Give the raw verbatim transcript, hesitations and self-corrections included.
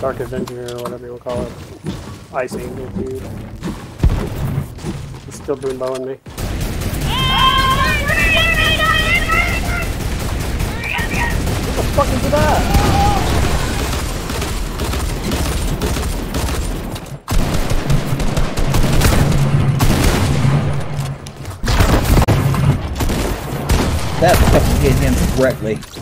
Dark Avenger or whatever you will call it. Ice Angel dude. He's still boombowing me. What the fuck is that? That fucking hit him correctly.